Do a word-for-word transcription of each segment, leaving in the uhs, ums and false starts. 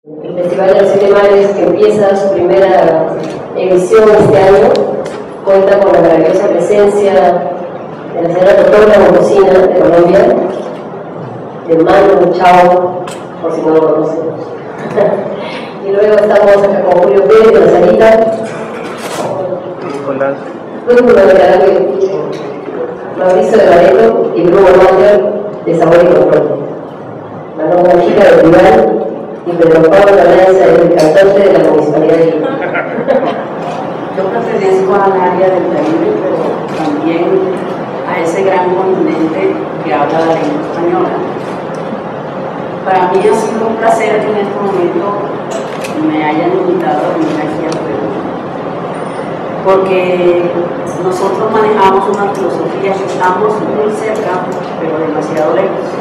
El Festival de los Siete Mares, que empieza su primera edición este año, cuenta con la maravillosa presencia de la señora doctora Montesina de Colombia, de Manu Chao, por si no lo conocemos. Y luego estamos acá con Julio Pérez de la Salita, Mauricio de Bareto y Bruno Mayer de Sabor y Control, Manuel Mojica de Rival y Pedro Pablo Lanza, el cantante de la Municipalidad de Lima. Yo pertenezco al área del Caribe, pero también a ese gran continente que habla la lengua española. Para mí ha sido un placer que en este momento me hayan invitado a venir aquí al Perú, porque nosotros manejamos una filosofía que estamos muy cerca, pero demasiado lejos.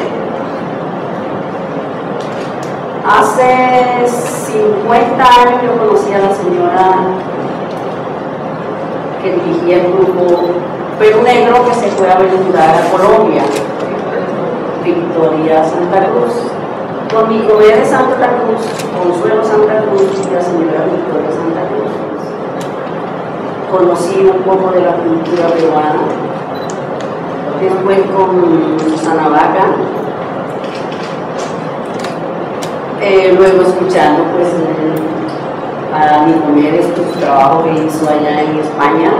Hace cincuenta años yo conocí a la señora que dirigía el grupo Perú Negro, que se fue a aventurar a Colombia, Victoria Santa Cruz, con mi comedia de Santa Cruz, Consuelo Santa Cruz y la señora Victoria Santa Cruz. Conocí un poco de la cultura peruana, después con Susana Vaca, eh, luego escuchando pues eh, a Dani Gómez, su trabajo que hizo allá en España,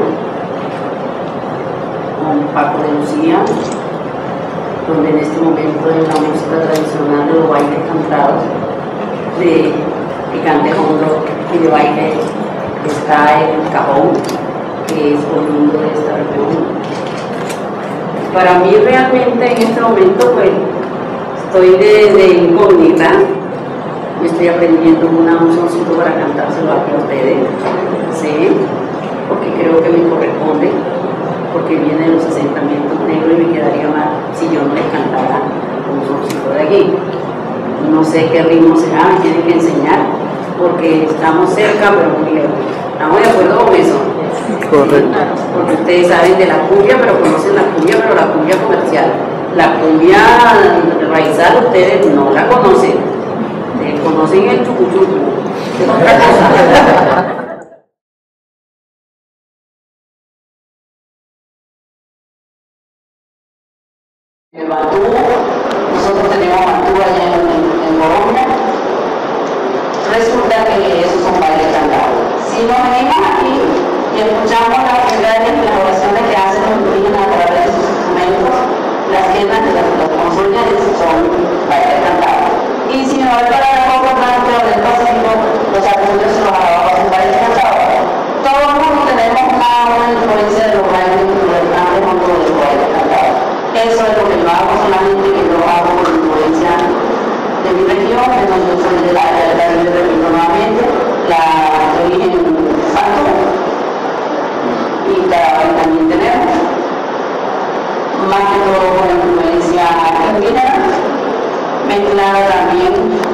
con Paco de Lucía, donde en este momento en la música tradicional de los bailes cantados, de picante hondo y de baile, está el cajón, que es oriundo de esta región. Para mí realmente en este momento pues estoy de, de incógnita, me estoy aprendiendo una, un soncito para cantárselo aquí a ustedes, ¿sí? Porque creo que me corresponde, porque viene de los asentamientos negros y me quedaría mal si yo no les cantara un soncito de aquí. No sé qué ritmo será, me tienen que enseñar, porque estamos cerca, pero muy lejos. ¿Estamos de acuerdo con eso? Correcto. Porque ustedes saben de la cumbia, pero conocen la cumbia, pero la cumbia comercial. La cumbia raizal ustedes no la conocen. Ustedes conocen el chucuchucu. Es otra cosa. El Bantú, nosotros tenemos Bantú allá en, en, en Colombia. Resulta que esos son bailes cantados. Si nos venimos aquí y escuchamos las verdades y las oraciones que hacen los indígenas a través de sus instrumentos, las quedas de las, las consultas son bailes cantados. Y si me voy para el poco blanco del Pacífico, los acudios y los abajo son bailes cantados. Todo el mundo tenemos una, una influencia de los bailes grandes con todos los bailes cantados. Eso es lo que yo hago, solamente que yo hago con influencia de mi región, que no yo soy del área del Caribe, repito nuevamente, la de origen Santo, y Caraballo también tenemos, más que todo con influencia indígena, mezclada también